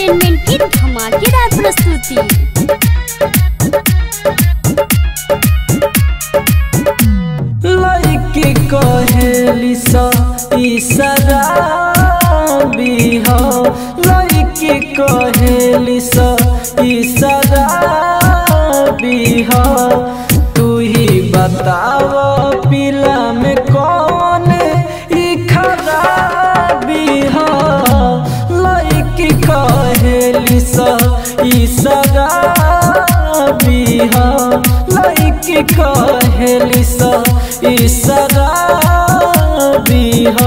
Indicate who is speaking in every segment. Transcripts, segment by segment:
Speaker 1: Entertainment की धमाकेदार प्रस्तुति।
Speaker 2: लड़की कहेली सा शराबी हो, लड़की कहेली सा शराबी हो। तू ही बताव पिला में कौन ई खराबी हो। लड़की कहेली सा शराबी हो, लड़की कहेली सा शराबी हो।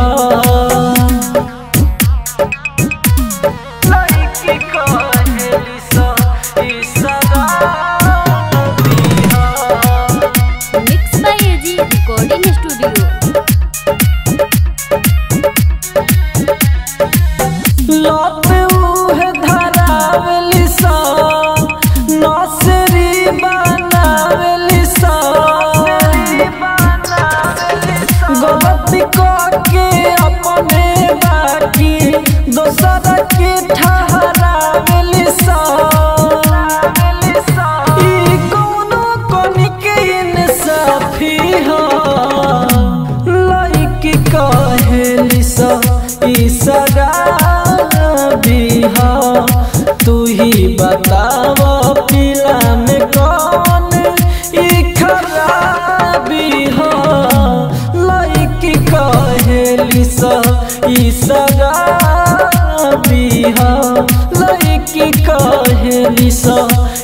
Speaker 2: लड़की कहेली सा शराबी हो।
Speaker 1: Mix by AG recording studio.
Speaker 2: लत उहे धरावली सा, नौसरी बनावली सा। गलती करके अपने बाकी दोसर के ठहरावली सा। ई कौनो कोनी के इंसाफी हो। लड़की कहेली सा शराबी हो। तू ही बताव पिला में कौन ई खराबी हो। लड़की कहेली सा शराबी हो, लड़की कहेली सा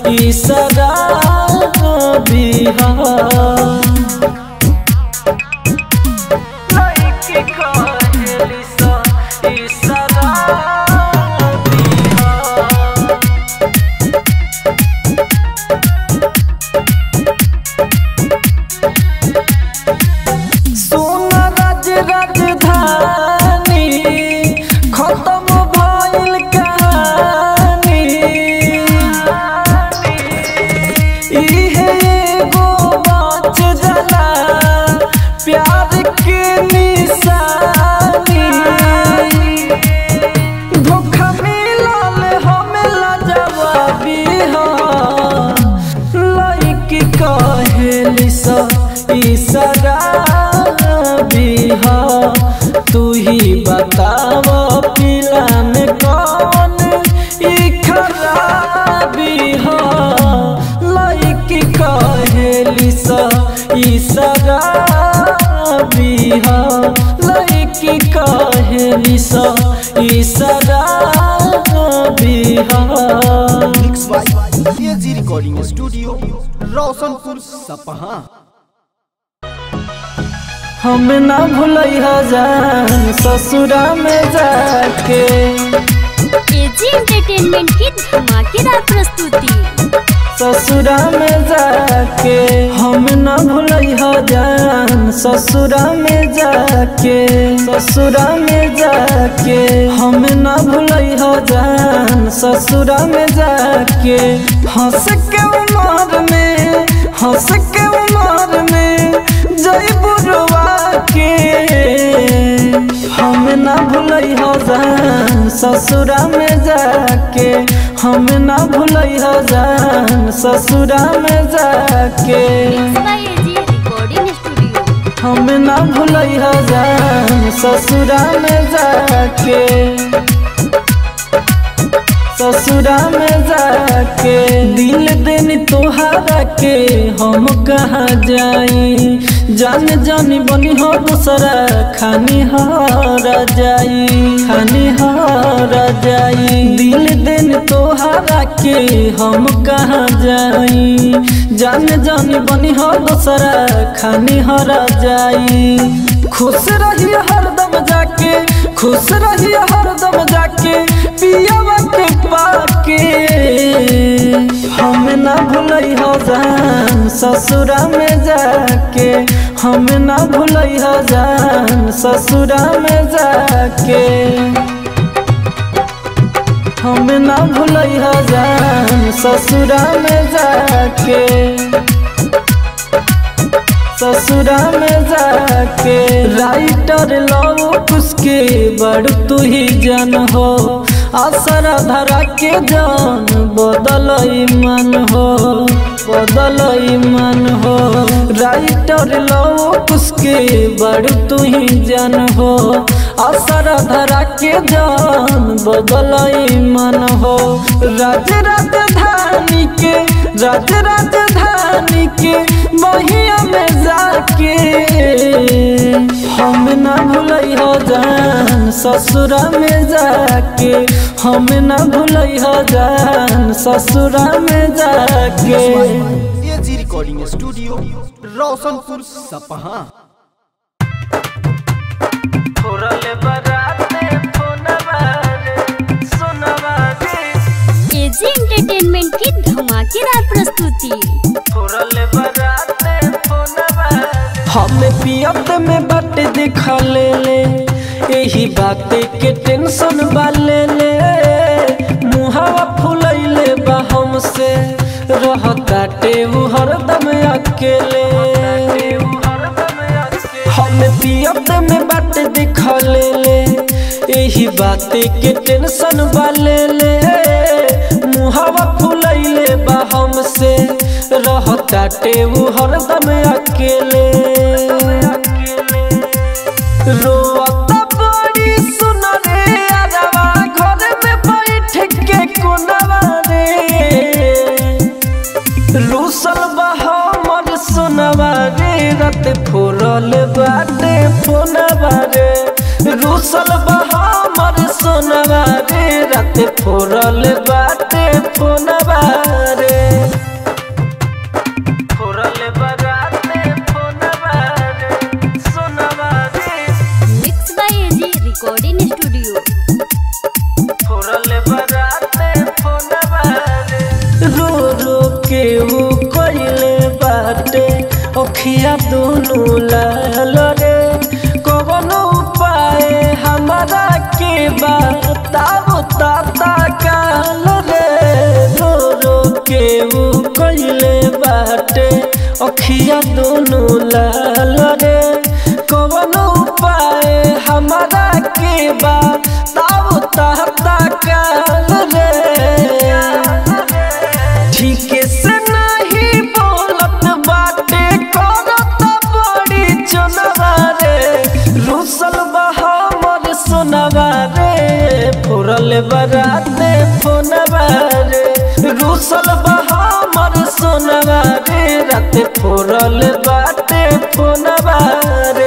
Speaker 2: शराबी हो। लड़की कहेली सा शराबी हो। सोना राजधानी खत्म भइल कहानी। इहे एगो बच जाला प्यार के निशानी। धोखा मिलल हमें लाजवाबी हो। लड़की कहेली सा शराबी हो। तू ही बताव पिला में कौन ई खराबी हो। लड़की कहेली सा शराबी हो, लड़की कहेली सा शराबी हो।
Speaker 3: Mix by AG recording studio, Roshanpur सपहा।
Speaker 2: हम ना भूलैया जान ससुरा में जाके।
Speaker 1: एजी एंटरटेनमेंट की धमाकेदार प्रस्तुति।
Speaker 2: ससुरा में जाके हम ना भूलैया जान ससुरा में जाके। ससुरा में जाके हम ना भूलैया जान ससुरा में जाके। हंस के उमर में, हंस के उमर में जय बुरवा के। हम ना भूलैया जान ससुरा में जाके। हम ना भूलैया जान ससुरा में जाके।
Speaker 1: Mix by AG recording studio.
Speaker 2: हम ना भूलैया जान ससुरा में जाके। ससुरा में जाके दिल देनी तोहारा के हम कहाँ जाई। जान जानी बनी हो दूसरा खानी हारा जाई, खानी हारा जाई। दिल देनी तोहारा के हम कहाँ जाई। जान जानी बनी हो दूसरा खानी हारा जाई। खुश रहिए हरदम जाके, खुश रहिए हरदम जाके पियावा के पाके। हम ना भूलैया जान ससुरा में जाके। हम ना भूलैया जान ससुरा में जाके। हम ना भूलैया जान ससुरा में जाके। ससुरा में जाके राइटर लव उसके बड़ तू ही जान हो आसरा धरा के जान बदल ईमान हो, बदल ईमान हो। राइटर लोग उसके बड़ तू ही जान हो, आसरा धरा के जान बदल ईमान हो। राजधानी के बहिया में जाके हम ना भूलई हो जान ससुरा में जाके, हम ना भूलई हो जान ससुरा में जाके।
Speaker 3: AG recording studio Roshanpur Sapaha.
Speaker 1: AG entertainment की धमाकेदार प्रस्तुति।
Speaker 2: हमें पियत में बात दिखा ले यही बात के टेंशन वाले ले। मुहावा फुलैले बा हमसे रहताटे उ हरदम अकेले। हमें पियत में बात दिखा ले यही बात के टेंशन वाले ले। मुहावा फुलैले बा हमसे रहताटे उ हरदम अकेले। रोता बड़ी सुन रे अरवा घर में बैठ के कोनवा रे। रूसल बा हमर सुनवा रे रात फोरल बाटे फोनवा रे। रूसल बा हमर सुनवा रे रात फोरल बाटे फोनवा रे।
Speaker 1: Mix by AG recording studio.
Speaker 2: रो रो के वो कोइले बाटे अखिया दोनों लाल रे। कवनो उपाय हमारा के बताओ ताता काल रे। रो रो के वो कोइले बाटे अखिया दोनों लाल रे। कवनो उपाय हमारा के बताओ ताता काल रे। ठीक से नहीं बोलत बाटे करत बड़ी चुनवा रे। रूसल बा हमर सुनवा रे फोरल बराते फोनवा रे। रूसल बा हमर सुनवा रे रात फोरल बाटे फोनवा रे।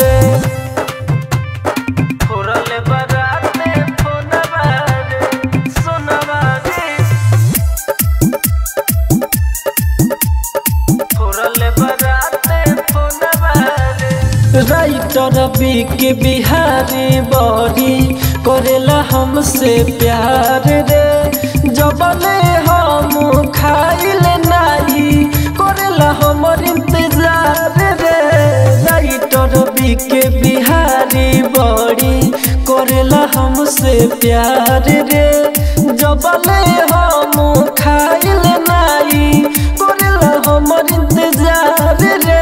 Speaker 2: राइटर बी के बिहारी बड़ी करेला हमसे प्यार रे। जबले हम खाइल नहीं करेला हमर इंतजार रे। राइटर बी के बिहारी बड़ी करेला हमसे प्यार रे। जबले हम खाइल नहीं करेला हमर इंतजार रे।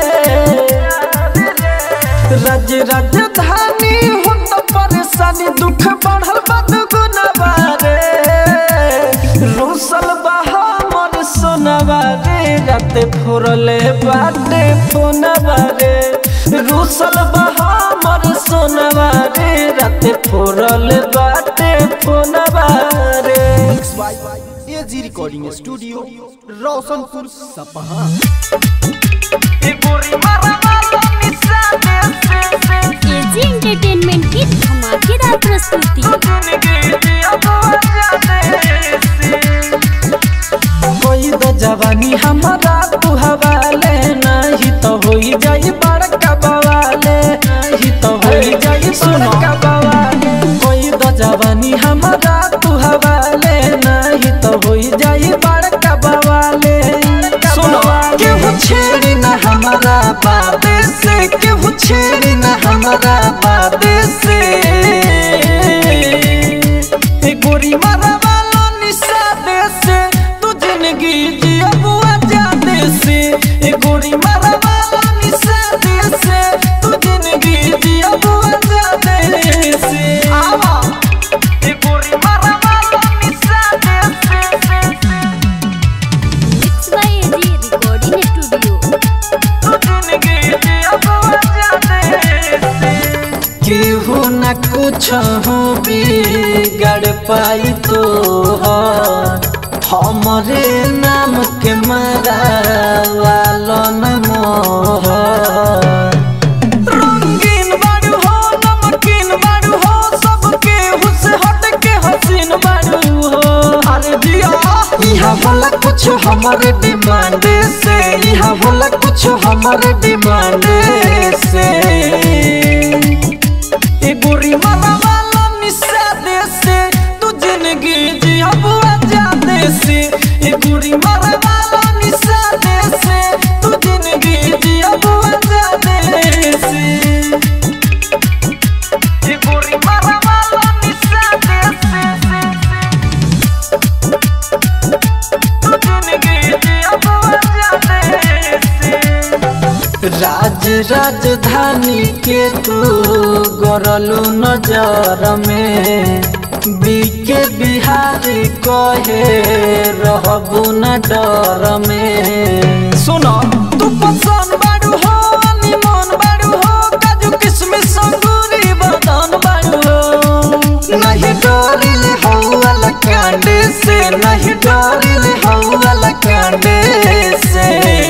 Speaker 2: राजधानी हो तो परेशानी दुख बढ़ल बदगुनवा रे। रूसल बा हमर सोनवा रे रात फोरले बाटे फोनवा रे। रूसल बा हमर सोनवा रे रात फोरले बाटे फोनवा रे।
Speaker 3: AG recording studio Roshanpur Sapaha.
Speaker 1: AG entertainment की धमाकेदार प्रस्तुति।
Speaker 2: कोई दो जवानी हमारा तू हवाले नहीं तो होई जाई बड़का बवाले। नहीं तो होई जाई बड़का बवाले। कोई दो जवानी हमारा तू हवाले नहीं तो होई जाई बड़का बवाले। सुनो केहू छेड़ी ना हमारा बाबे से, केहू छेड़ी ना हमारा बाबे से। गोरी मारा वाला निशादे से तू जिंदगी जिया बुआ जादे से। गोरी मारा वाला निशादे से तू जिंदगी जिया बुआ जादे से। आवा गोरी मारा वाला कुछ बिगड़ पाई तो हमरे नाम के मारा वाला मोह रंगीन बारू हो नमकीन बारू हो सबके हुस हट के हसीन बारू हो अरे जिया यहाँ वाला कुछ हमारे डिमांड से यहाँ वाला कुछ हमारे डिमांड से गोरी माला वाला निशा दे से तू जिंदगी जिया बुआ जाते से गोरी माला वाला निशा दे से तू जिंदगी जिया बुआ जाते से गोरी माला वाला निशा दे से तू जिंदगी जिया बुआ जाते से राज राजधानी के तू गरलू नजर में बीके बिहारी कहे रहबू न डर में सुनो तू पसंद बारू हो अनमोल बारू हो काजू किशमिश अंगूरी बादाम बारू हो नहीं डरिल हौला कांडे से नहीं डरिल हौला कांडे से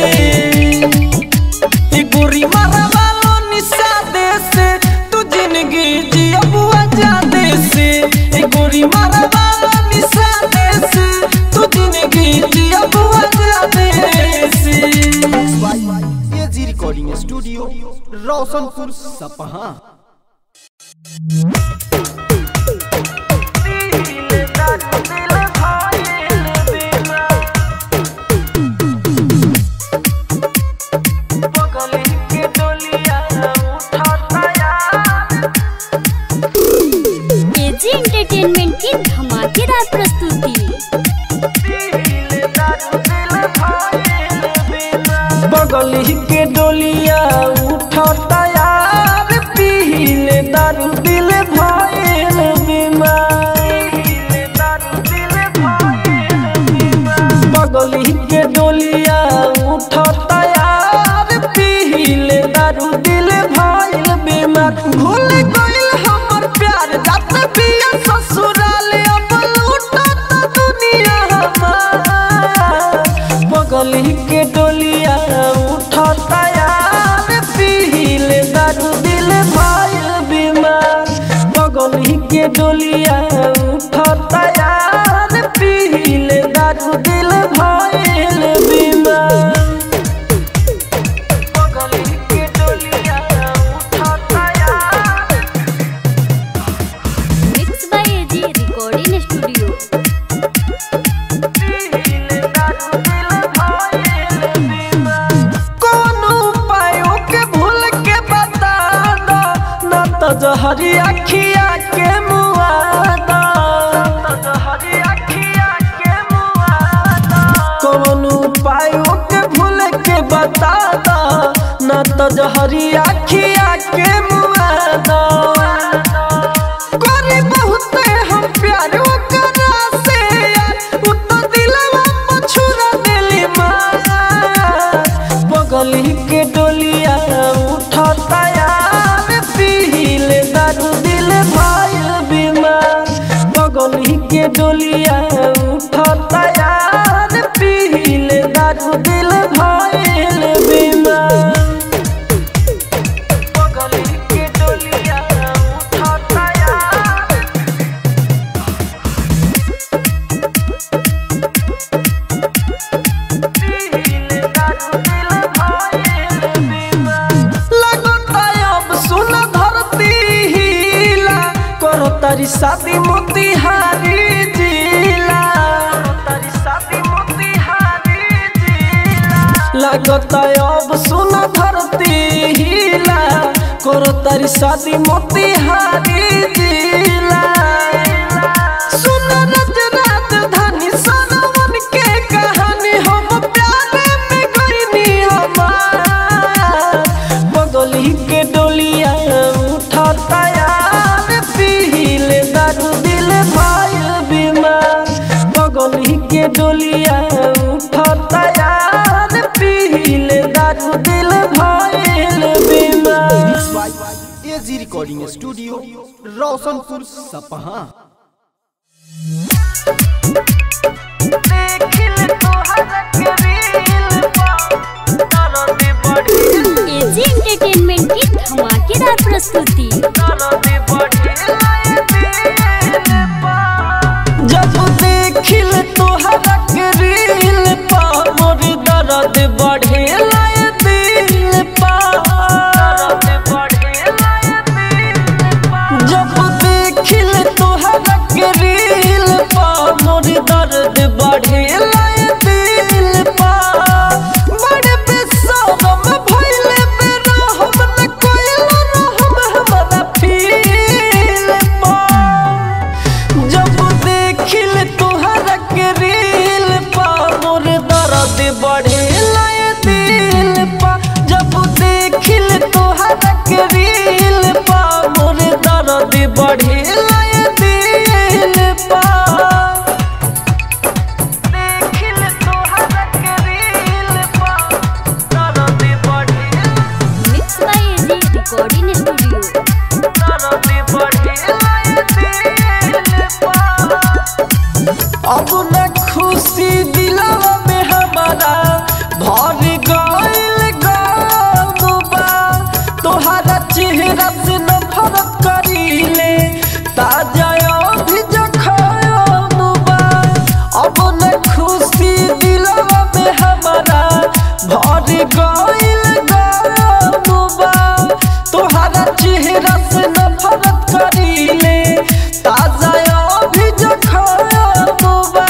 Speaker 2: गोरी मारा वालो निशा दे से तू जिंदगी जिया बुआ जाते से गोरी मारा वालो निशा दे से तू जिंदगी जिया बुआ जाते से
Speaker 3: AG recording studio Roshanpur Sapaha.
Speaker 1: AG entertainment की धमाकेदार प्रस्तुति।
Speaker 2: बगली के डोलिया उठता यार पीले दारू दिल भइल बीमार बगली के डोलिया उठता यार पीले दारू दिल भइल बीमार भूल गइल हमर प्यार जात पिया ससुराल अब लूटता दुनिया हमार बगली के डोलिया उठता यार पीले दारू दिल भइल बीमार बगली के डोलिया उठता यार पीले दारू दिल भइल बीमार बगली के डोलिया उठता यार
Speaker 1: mix by AG recording studio.
Speaker 2: जहरी अखिया के मुआदा कौन उपाय के भूल के बता दा न तो जहरी अखिया के मुआदा करे बहुत हम प्यार ओकरा से यार उ तो दिलवा पछुरा देली मार बगली के डोलिया उठता दारू दिल भइल बीमार बगली के डोलिया उठता यार पीले दारू दिल भइल बीमार बगली के डोलिया उठता यार पीले दारू दिल भइल बीमार लगता अब सुन तारी शादी मोतिहारी जिला लगता अब सुन धरती हिला करो तारी शादी मोतिहारी जिला सुन रज राजधानी सनमन के कहानी हम प्यार में गईनी हमार बगली के डोलिया उठता दारू दिल भइल बीमार बगली के डोलिया उठता यार पीले दारू दिल भइल बीमार।
Speaker 3: Recording studio Roshanpur Sapaha.
Speaker 1: AG entertainment की धमाकेदार प्रस्तुति।
Speaker 2: जब देखिल तोहरा के रील पा मोर दर्द बढ़े लाए दिल पा। जब देखिल तोहरा के रील पा मोर दर्द बढ़े लाए दिल पा। बड़े बेशरम भइले बेरहम न कोइला रहम हमरा फील पा। जब देखिल तोहरा के रील पा मोर दर्द बढ़े लाए दिल पा। जब देखिल तोहरा के रील पा मोर दर्द बढ़े लाए दिल पा। देखिल तोहरा के रील पा दर्द बढ़े
Speaker 1: mix by AG recording studio.
Speaker 2: दर्द बढ़े लाए दिल पा। अब न खुशी दिलवा में हमारा भर गइल गमबा। तोहरा चेहरा से नफरत करीले ताजा अभी जखमबा। अब न खुशी दिलवा में हमारा भर गइल गमबा। तोहरा चेहरा से नफरत करीले ताजा अभी जखमबा।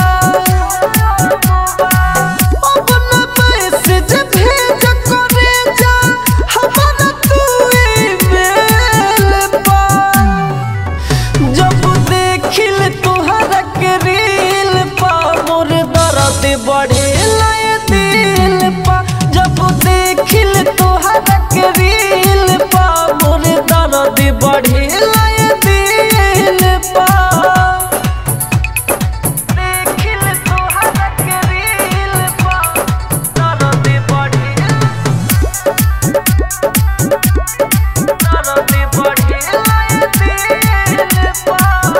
Speaker 2: अब न मैसेज भेज करे जा हमारा तू ईमेल पा। जब देखिल तोहरा के रील पा मोर दर्द बढ़े लाए दिल पा। जब देखिल तोहरा के रील पा मोर दर्द बढ़े लाए दिल पा। देखिल तोहरा के रील पा दर्द बढ़े लाए दिल पा।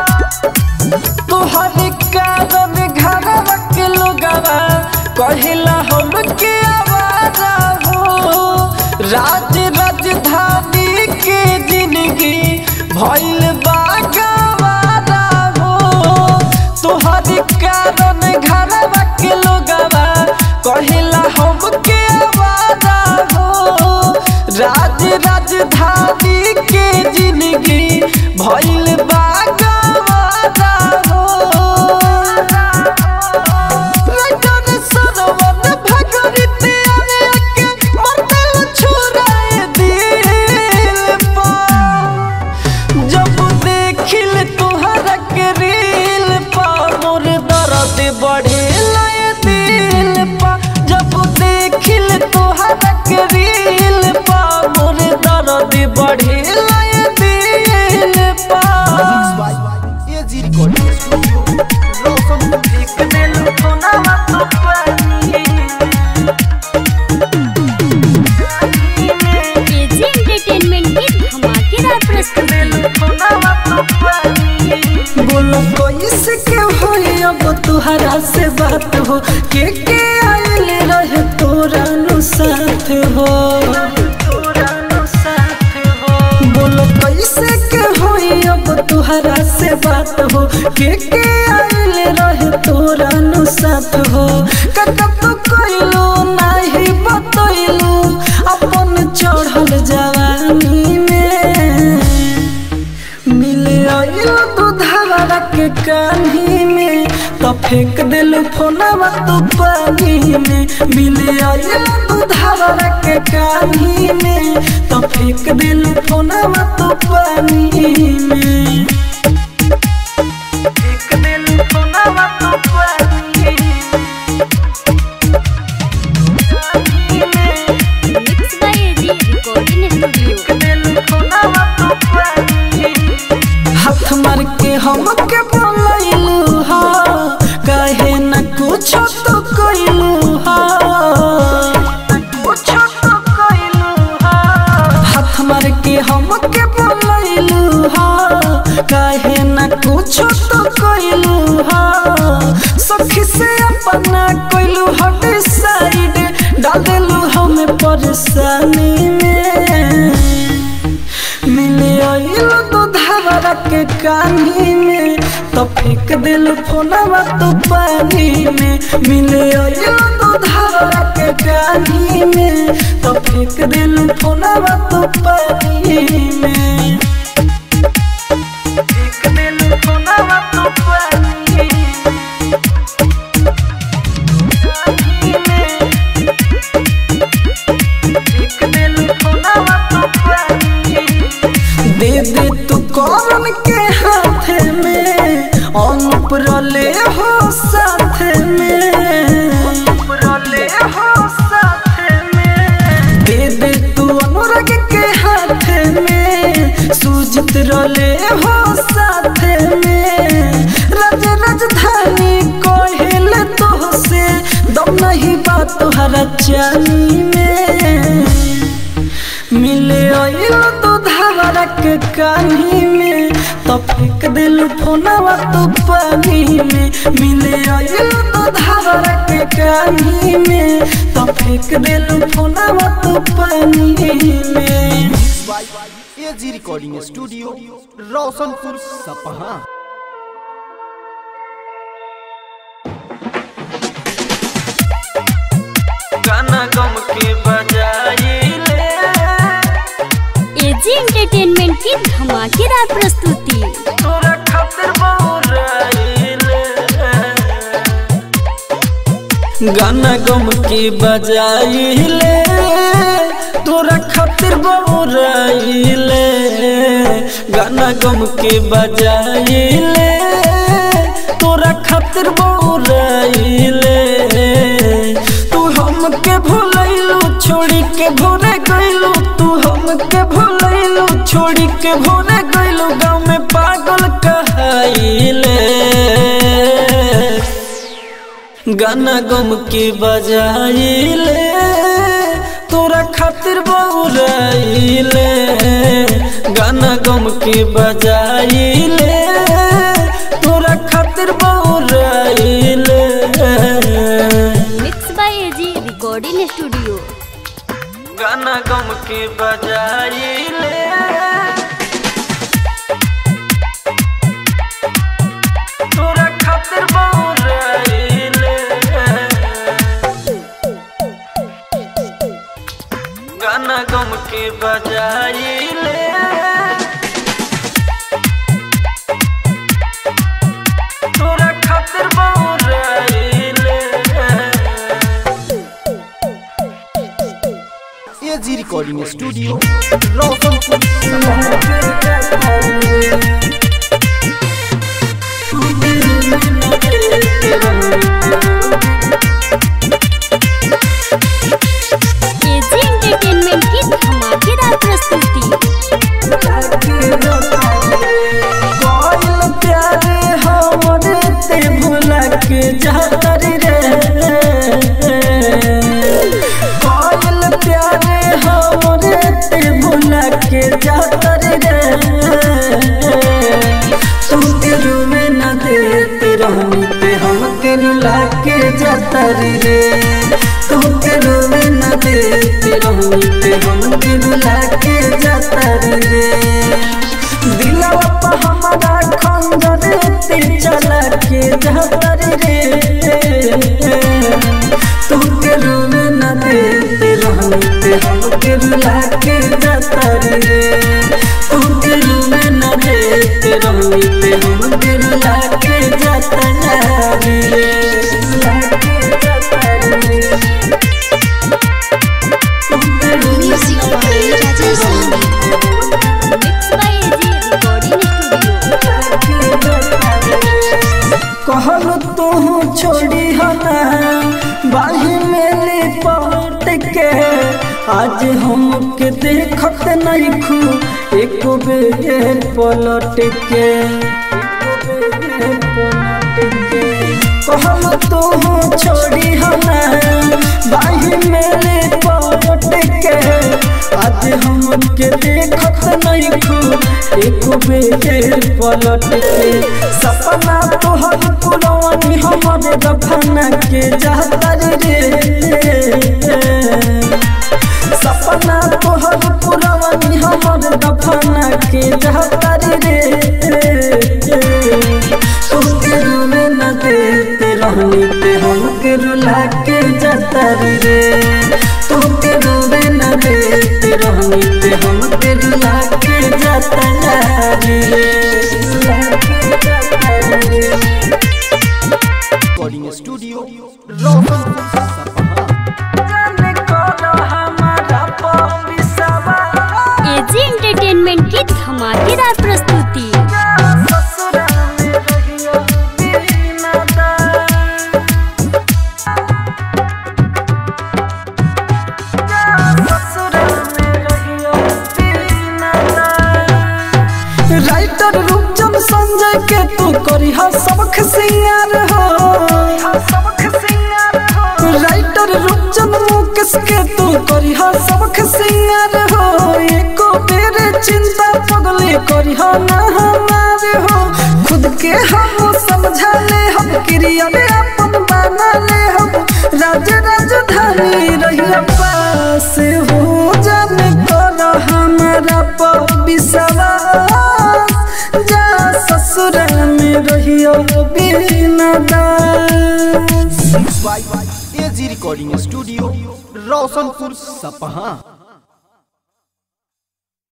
Speaker 2: तोहरे कारण घरवा के लोगवा कहिला हमके आवारा हो। राज राजधानी के जिंदगी भइल बा गवारा हो। तोहरे कारण घरवा के लोगवा कहिला हमके आवारा हो। राज राजधानी के जिंदगी भइल बा गवारा हो। रटन सरवन भगरित आने के मरतल छुराए दिल पा। जब देखिल तोहरा के रील पा मोर दर्द बढ़े लाए दिल पा। जब देखिल तोहरा के रील पा मोर दर्द बढ़े लाए दिल पा।
Speaker 3: एजी रिकॉर्डिंग स्टूडियो रोशनपुर
Speaker 2: एक दिल सुनावा तो पानी।
Speaker 1: एजी एंटरटेनमेंट की धमाकेदार प्रस्तुति।
Speaker 2: बोलो कैसे के होई अब तुहरा से बात हो। के आइल रहे तोरा नु साथ हो। बोलो कैसे के होई अब तुहरा से बात हो। के आइल रहे तोरा नु साथ हो। कका तो कोइलो नाही बतइलो अपन चढ़ल जवानी में। मिले आइलो दूधवा के कान्ही में तो फेंक दिल फोनवा तो पानी में। मिले आइलो दूधवा के कान्ही में तो फेंक दिल फोनवा तो पानी में। फेंक दिल फोनवा तो पानी में।
Speaker 1: Mix by AG recording studio.
Speaker 2: हाथ मार के हमके बोलैलू हा। कहे न कुछ तो कइलू हा। हाथ मार के हमके बोलैलू परेशानी में मिले आइल तो धारा के कानी में तो फेंक दिल फोनवा तो पानी में मिले आइल तो धारा के कानी में तो फेंक दिल फोनवा तो पानी में फेंक दिल फोनवा तो पानी में दे दे तू कौन के हाथ में अनुप रले हो साथ में रले हो साथ में दे दे तू अनुराग के हाथ में सुजित रले हो साथ में राज राजधानी कोहिल तो से दम नहीं बात तुहरा चाली में मिले आइल तो धारा के कानी में तो फेंक दिल फोनवा तो पानी में मिले आइल तो धारा के कानी में तो फेंक दिल फोनवा तो पानी में।
Speaker 3: एजी रिकॉर्डिंग स्टूडियो रोशनपुर सपहा।
Speaker 2: गाना गम के बजाई
Speaker 1: एजी एंटरटेनमेंट की धमाकेदार प्रस्तुति।
Speaker 2: तोरा खातिर गाना गम के बजाइले तोरा खातिर बउराइले गाना गम के बजाइले तोरा खातिर बउराइले तू हमके भुलैलू छोड़ी के भोरे गइलू तू हमके भुलैलू छोड़ी के भोरे गइलू गाँव में पागल कहाइले गाना गम के बजाइले तोरा खातिर बउराइले गाना गम के बजाइले तोरा खातिर बउराइले।
Speaker 1: Mix by AG recording studio.
Speaker 2: गाना गम के बजाइले तोरा खातिर बउराइले गाना गम के बजाइले तोरा खातिर बउराइले।
Speaker 3: AG recording studio Roshanpur Sapaha.
Speaker 1: AG entertainment की धमाकेदार प्रस्तुति।
Speaker 2: कोइल प्यारे हमरे ते भुला के जातर रे कोइल प्यारे हमरे ते भुला के जातर रे तू तेरू में न देते रहनी ते हम तेरू लाके जातर रे तू तेरू में न देते रहनी ते हम तेरू लाके जातर रे दिलवा पर हमारा खंजर ते चला के जातर रे तू तेरू में न देते रहनी ते हम तेरू लाके जातर रे तू तेरू में न देते रहनी ते हम तेरू लाके जातर रे लाके जातर रे तू तेरू
Speaker 1: music by Rajesh Sahni. Mix by AG recording studio.
Speaker 2: कहल तू छोड़ी हना बाही में लिपट के आज हमके देखत नहीं खू एक बेर पलट के कहल तू छोड़ी हना बाही में लिपट के आज हमके देखत नहीं खू एक बेर पलट के सपना तोहर पुरवानी हमारे दफना के जातर रे तोहर पुरवानी हमर दफना के जहतारी रे तोके रोने न देते रहनी ते हमके रुला के जहतारी रे तोके रोने न देते रहनी ते हमके रुला के जहतारी रे
Speaker 3: recording studio Roshanpur Sapaha.
Speaker 1: AG entertainment की धमाकेदार प्रस्तुति।
Speaker 2: राइटर रूपचंद संजय के तू करिहा सबक सिंगार हो राइटर रूपचंद मुकेश के तू करिहा सबक सिंगार हो एको बेरे चिंता पगले करिहा ना हमारे हो खुद के हम समझा ले हम क्रिया में अपन बना ले हम राजधानी रहिया पास हो जाने कर हमारा विश्वास जा ससुर में रहियो बिना दास।
Speaker 3: एजी रिकॉर्डिंग स्टूडियो रोशनपुर सपहा।